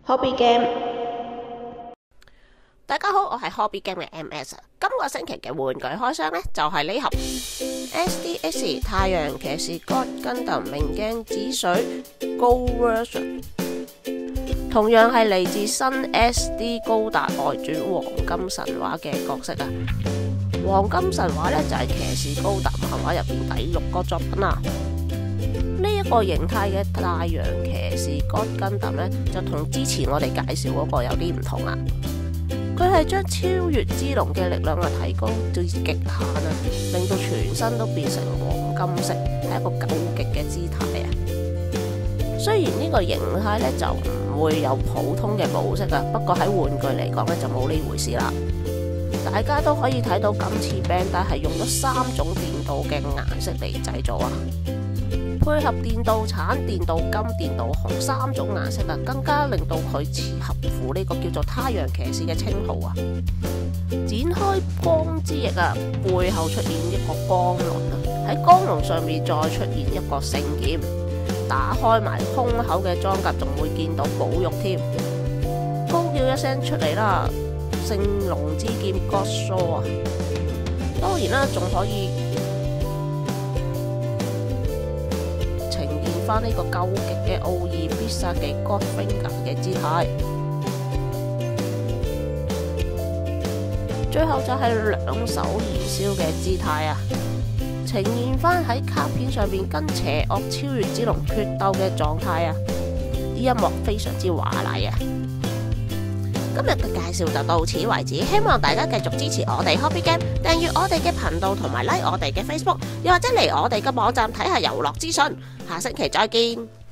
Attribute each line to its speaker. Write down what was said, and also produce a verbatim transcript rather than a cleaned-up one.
Speaker 1: Hobby Game，
Speaker 2: 大家好，我係 Hobby Game 嘅 M S。今個星期嘅玩具開箱呢，就係、是、呢盒 S D X 太陽騎士 God Gundam 明鏡止水 Go Version， 同樣係嚟自新 S D 高達外傳黃金神話嘅角色啊。黃金神話呢，就係、是、騎士高達漫畫入邊第六個作品啦。呢一個形態嘅太陽騎士 God Gundam 呢，就同之前我哋介紹嗰個有啲唔同啦。佢係將超越之龍嘅力量啊提高到極限啊，令到全身都變成黃金色，係一個究極嘅姿態啊。雖然呢個形態呢就唔會有普通嘅模式啊，不過喺玩具嚟講呢就冇呢回事啦。大家都可以睇到今次 Bandai係用咗三種電鍍嘅顏色嚟製造啊，配合電鍍橙、電鍍金、電鍍紅三種顏色啊，更加令到佢似合乎呢個叫做太陽騎士嘅稱號啊！展開光之翼啊，背後出現一個光輪啊，喺光輪上面再出現一個聖劍，打開埋胸口嘅裝甲，仲會見到寶玉添。高叫一聲出嚟啦！聖龍之劍 God Sword 啊！當然啦，仲可以呈現翻呢個究極嘅奧義必殺技 God Finger 嘅姿態。最後就係兩手燃燒嘅姿態啊，呈現翻喺卡片上面跟邪惡超越之龍決鬥嘅狀態啊！呢一幕非常之華麗啊！今日嘅介紹就到此為止，希望大家繼續支持我哋 Hobby Game， 訂閱我哋嘅頻道同埋 like 我哋嘅 Facebook， 又或者嚟我哋嘅網站睇下遊樂資訊。下星期再見。